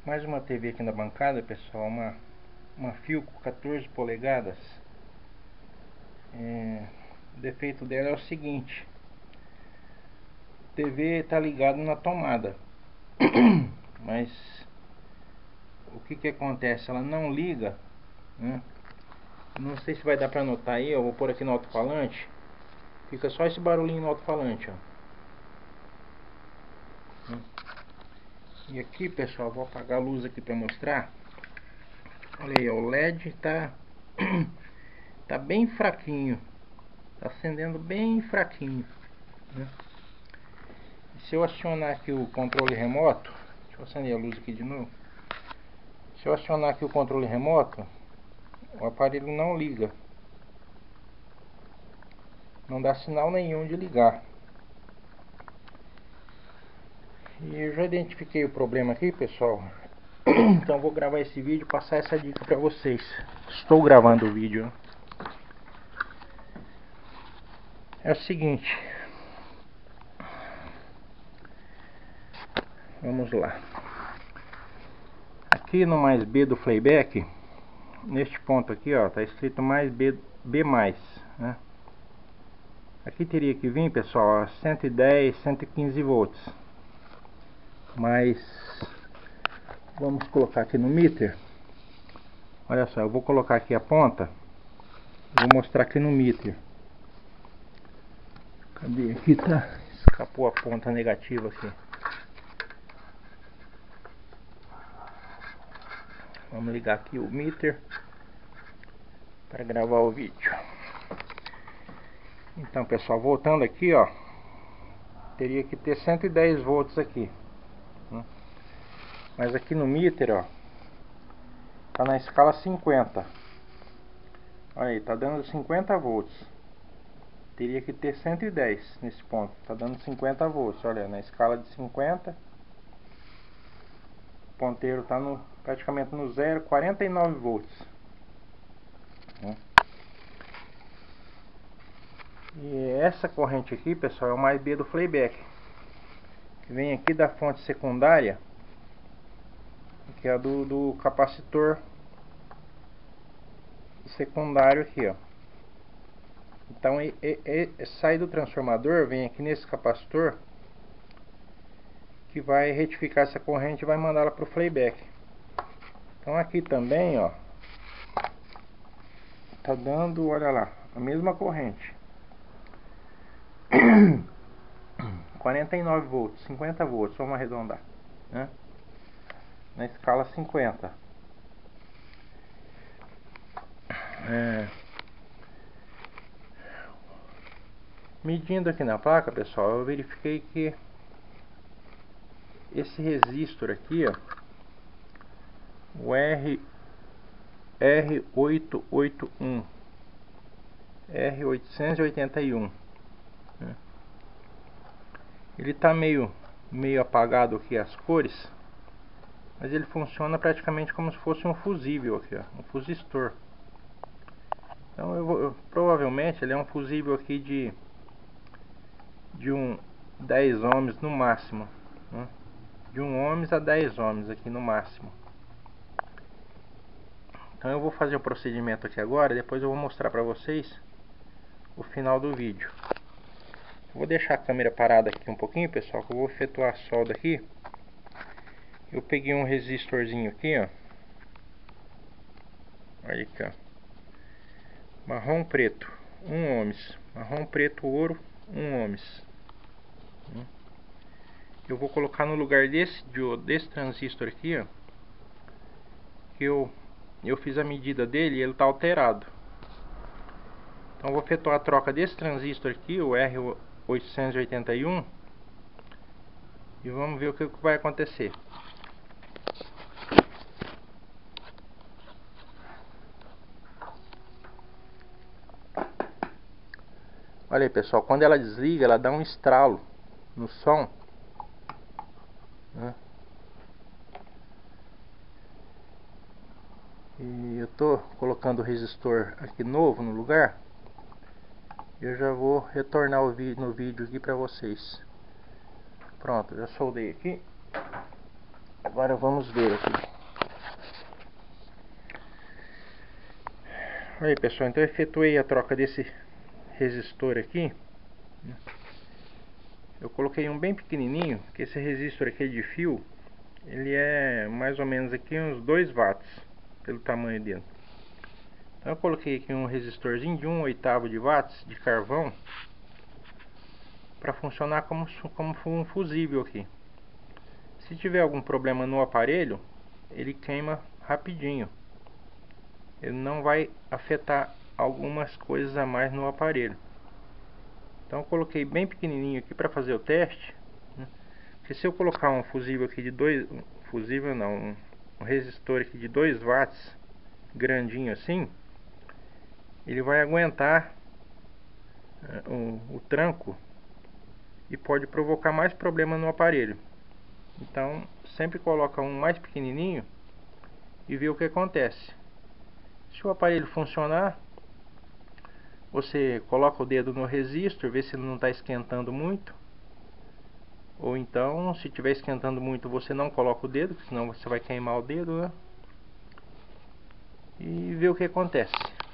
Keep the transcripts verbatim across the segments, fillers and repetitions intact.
Mais uma T V aqui na bancada, pessoal, uma, uma Philco quatorze polegadas. É, o defeito dela é o seguinte: a T V está ligada na tomada, mas o que que acontece? Ela não liga, né? Não sei se vai dar para notar aí. Eu vou pôr aqui no alto-falante. Fica só esse barulhinho no alto-falante, ó. E aqui, pessoal, vou apagar a luz aqui para mostrar. Olha aí, ó, o L E D tá tá bem fraquinho, tá acendendo bem fraquinho, né? Se eu acionar aqui o controle remoto, deixa eu acender a luz aqui de novo. Se eu acionar aqui o controle remoto, o aparelho não liga, não dá sinal nenhum de ligar. E eu já identifiquei o problema aqui, pessoal. Então vou gravar esse vídeo e passar essa dica para vocês. Estou gravando o vídeo. É o seguinte, vamos lá. Aqui no mais B do playback, neste ponto aqui, ó, tá escrito mais B, B mais, né? Aqui teria que vir, pessoal, a cento e dez, cento e quinze volts. Mas vamos colocar aqui no meter. Olha só, eu vou colocar aqui a ponta. Vou mostrar aqui no meter. Cadê? Aqui tá. Escapou a ponta negativa aqui. Vamos ligar aqui o meter para gravar o vídeo. Então, pessoal, voltando aqui, ó, teria que ter cento e dez volts aqui, né? Mas aqui no meter, ó, tá na escala cinquenta. Olha aí, tá dando cinquenta volts. Teria que ter cento e dez nesse ponto. Tá dando cinquenta volts. Olha, na escala de cinquenta, o ponteiro tá no, praticamente no zero, quarenta e nove volts, né? E essa corrente aqui, pessoal, é o mais B do playback, que vem aqui da fonte secundária, que é a do, do capacitor secundário aqui, ó. Então e, e, e, sai do transformador, vem aqui nesse capacitor, que vai retificar essa corrente e vai mandá-la para o playback. Então aqui também, ó, tá dando, olha lá, a mesma corrente. quarenta e nove volts, cinquenta volts, vamos arredondar, né? Na escala cinquenta. É... Medindo aqui na placa, pessoal, eu verifiquei que esse resistor aqui, ó, o R R oitocentos e oitenta e um, R oitocentos e oitenta e um, né? Ele tá meio meio apagado aqui as cores, mas ele funciona praticamente como se fosse um fusível aqui, ó, um fusistor. Então eu, vou, eu provavelmente ele é um fusível aqui de de um dez ohms no máximo, né? De um ohms a dez ohms aqui no máximo. Então eu vou fazer o procedimento aqui agora, depois eu vou mostrar para vocês o final do vídeo. Vou deixar a câmera parada aqui um pouquinho, pessoal, que eu vou efetuar a solda aqui. Eu peguei um resistorzinho aqui, ó. Olha aqui, ó. Marrom preto, um ohms. Marrom preto ouro, um ohms. Eu vou colocar no lugar desse, desse transistor aqui, ó, que eu, eu fiz a medida dele e ele está alterado. Então eu vou efetuar a troca desse transistor aqui, o R oitocentos e oitenta e um, e vamos ver o que vai acontecer. Olha aí, pessoal, quando ela desliga, ela dá um estralo no som, né? E eu tô colocando o resistor aqui novo no lugar. Eu já vou retornar o vídeo no vídeo aqui para vocês. Pronto, já soldei aqui. Agora vamos ver aqui. Aí pessoal, então eu efetuei a troca desse resistor aqui. Eu coloquei um bem pequenininho, que esse resistor aqui de fio, ele é mais ou menos aqui uns dois watts, pelo tamanho dele. Então eu coloquei aqui um resistorzinho de um oitavo de watts de carvão, para funcionar como, como um fusível aqui. Se tiver algum problema no aparelho, ele queima rapidinho. Ele não vai afetar algumas coisas a mais no aparelho. Então eu coloquei bem pequenininho aqui para fazer o teste, né? Porque se eu colocar um fusível aqui de dois, um fusível não, um, um resistor aqui de dois watts, grandinho assim, ele vai aguentar uh, o, o tranco e pode provocar mais problema no aparelho. Então sempre coloca um mais pequenininho e vê o que acontece. Se o aparelho funcionar, você coloca o dedo no resistor, vê se ele não está esquentando muito. Ou então, se estiver esquentando muito, você não coloca o dedo, senão você vai queimar o dedo, né? E vê o que acontece.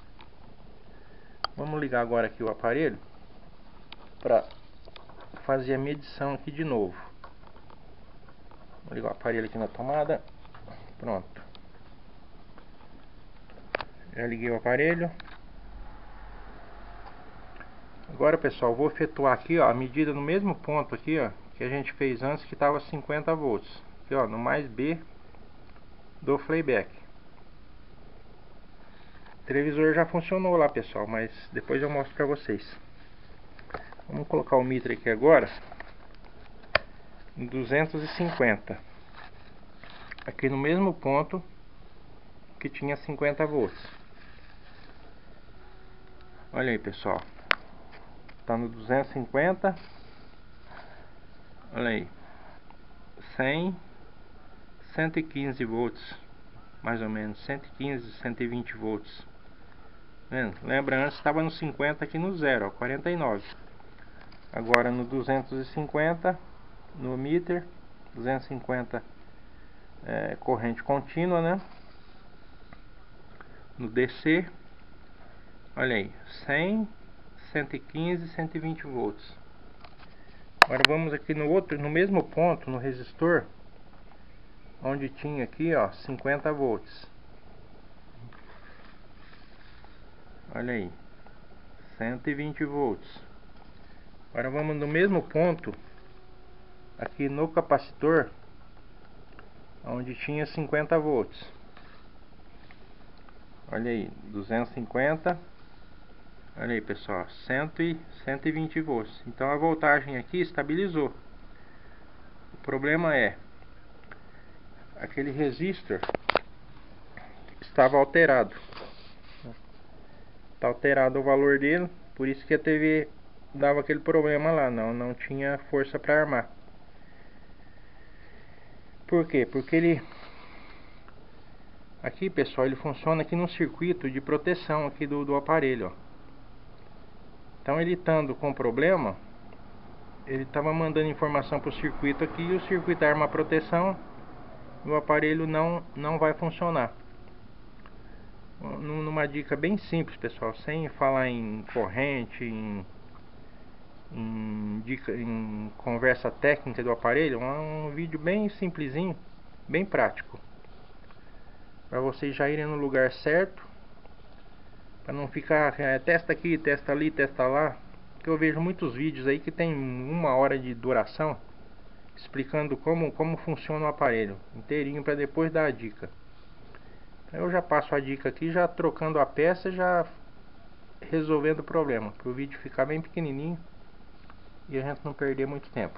Vamos ligar agora aqui o aparelho para fazer a medição aqui de novo. Vou ligar o aparelho aqui na tomada. Pronto. Já liguei o aparelho. Agora pessoal, vou efetuar aqui ó, a medida no mesmo ponto aqui ó, que a gente fez antes, que estava cinquenta volts. Aqui ó, no mais B do playback. O televisor já funcionou lá pessoal, mas depois eu mostro para vocês. Vamos colocar o mitre aqui agora em duzentos e cinquenta. Aqui no mesmo ponto que tinha cinquenta volts. Olha aí pessoal, tá no duzentos e cinquenta. Olha aí, cem, cento e quinze volts, mais ou menos, cento e quinze, cento e vinte volts. Vendo? Lembra, antes estava no cinquenta aqui no zero, ó, quarenta e nove. Agora no duzentos e cinquenta, no meter, duzentos e cinquenta é, corrente contínua, né? No D C, olha aí, cem, cento e quinze, cento e vinte volts. Agora vamos aqui no outro, no mesmo ponto, no resistor, onde tinha aqui, ó, cinquenta volts. Olha aí, cento e vinte volts. Agora vamos no mesmo ponto, aqui no capacitor, onde tinha cinquenta volts. Olha aí, duzentos e cinquenta. Olha aí pessoal, cem e cento e vinte volts. Então a voltagem aqui estabilizou. O problema é aquele resistor estava alterado. Está alterado o valor dele, por isso que a T V dava aquele problema lá, não, não tinha força para armar. Por quê? Porque ele aqui pessoal, ele funciona aqui no circuito de proteção aqui do, do aparelho, ó. Então ele estando com problema, ele estava mandando informação para o circuito aqui, e o circuito arma a proteção e o aparelho não, não vai funcionar. Numa dica bem simples pessoal, sem falar em corrente, em, em, dica, em conversa técnica do aparelho, é um vídeo bem simplesinho, bem prático, para vocês já irem no lugar certo, para não ficar é, testa aqui, testa ali, testa lá, que eu vejo muitos vídeos aí que tem uma hora de duração explicando como, como funciona o aparelho inteirinho, para depois dar a dica. Eu já passo a dica aqui, já trocando a peça, já resolvendo o problema, para o vídeo ficar bem pequenininho e a gente não perder muito tempo.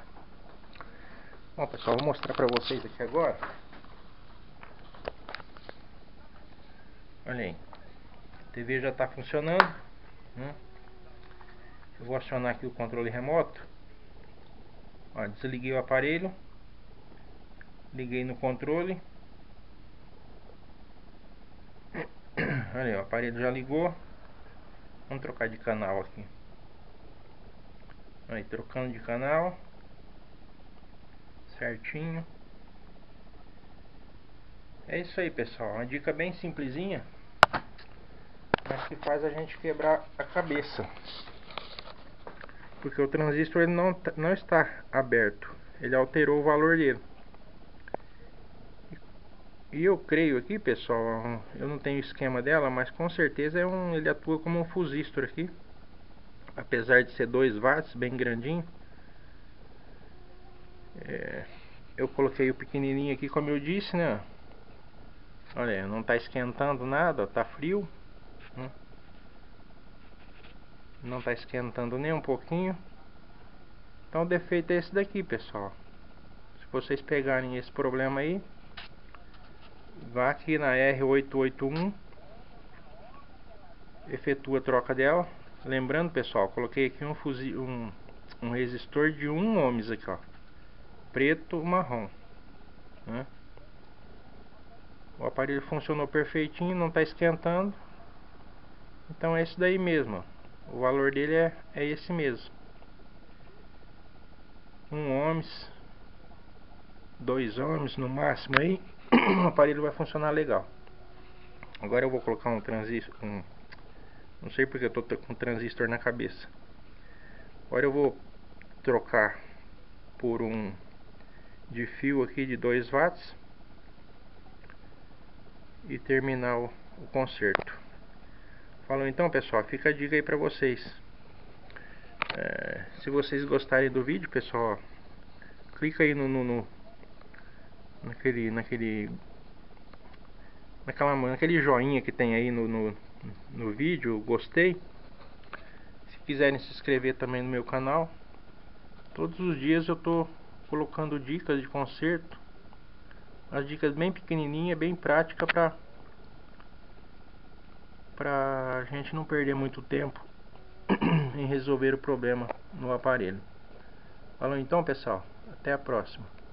Bom pessoal, vou mostrar para vocês aqui agora. Olha aí, a T V já está funcionando, né? Eu vou acionar aqui o controle remoto. Ó, desliguei o aparelho, liguei no controle. Olha aí, o aparelho já ligou. Vamos trocar de canal aqui. Aí, trocando de canal certinho. É isso aí, pessoal, uma dica bem simplesinha, mas que faz a gente quebrar a cabeça, porque o transistor ele não, não está aberto, ele alterou o valor dele. E eu creio aqui, pessoal, eu não tenho esquema dela, mas com certeza é um, ele atua como um fusistor aqui, apesar de ser dois watts, bem grandinho. É, eu coloquei o pequenininho aqui, como eu disse, né? Olha, não está esquentando nada, está frio, né? Não está esquentando nem um pouquinho. Então o defeito é esse daqui, pessoal. Se vocês pegarem esse problema aí, vá aqui na R oito oito um, efetua a troca dela. Lembrando, pessoal, coloquei aqui um, fuzil, um, um resistor de um ohms aqui, ó, preto marrom, né? O aparelho funcionou perfeitinho, não está esquentando. Então é isso daí mesmo, ó. O valor dele é, é esse mesmo, um ohms, dois ohms no máximo aí. O aparelho vai funcionar legal. Agora eu vou colocar um transistor, um, não sei porque eu tô com um transistor na cabeça. Agora eu vou trocar por um de fio aqui de dois watts e terminar o, o conserto. Falou então, pessoal, fica a dica aí pra vocês. É, se vocês gostarem do vídeo, pessoal, clica aí no, no, no naquele naquele naquela naquele joinha que tem aí no, no, no vídeo, gostei. Se quiserem se inscrever também no meu canal, todos os dias eu tô colocando dicas de conserto, as dicas bem pequenininhas, bem prática para para a gente não perder muito tempo em resolver o problema no aparelho. Falou então, pessoal, até a próxima.